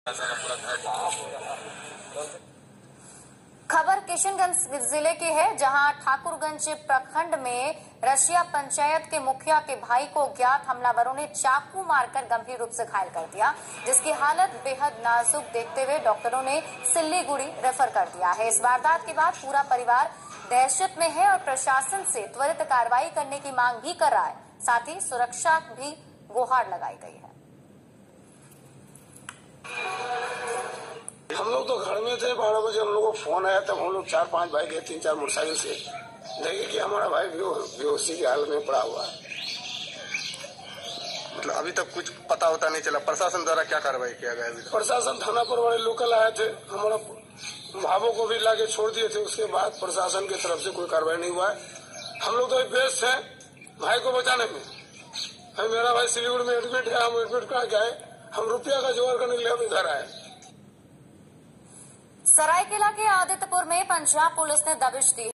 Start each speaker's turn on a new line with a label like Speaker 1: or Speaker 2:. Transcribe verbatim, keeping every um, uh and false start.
Speaker 1: खबर किशनगंज जिले की है, जहां ठाकुरगंज प्रखंड में रशिया पंचायत के मुखिया के भाई को अज्ञात हमलावरों ने चाकू मारकर गंभीर रूप से घायल कर दिया, जिसकी हालत बेहद नाजुक देखते हुए डॉक्टरों ने सिल्लीगुड़ी रेफर कर दिया है। इस वारदात के बाद पूरा परिवार दहशत में है और प्रशासन से त्वरित कार्रवाई करने की मांग भी कर रहा है। साथ ही सुरक्षा भी गुहार लगाई गई है।
Speaker 2: हम लोग तो घर में थे, बारह बजे हम लोग को फोन आया, तब हम लोग चार पांच भाई गए, तीन चार मोटरसाइकिल से देखे कि हमारा भाई बेहोशी की हालत में पड़ा हुआ है।
Speaker 3: मतलब अभी तक कुछ पता होता नहीं चला। प्रशासन द्वारा क्या कार्रवाई किया गया? अभी
Speaker 2: प्रशासन थाना पर वाले लोकल आए थे, हमारा भावों को भी लाके छोड़ दिए थे। उसके बाद प्रशासन की तरफ से कोई कार्रवाई नहीं हुआ है। हम लोग तो व्यस्त हैं भाई को बचाने में। मेरा भाई सिलीगुड़ी में एडमिट है, हम एडमिट करा के आए, हम रुपया का जुगाड़ करने के लिए इधर आए।
Speaker 1: सरायकेला के आदित्यपुर में पंजाब पुलिस ने दबिश दी।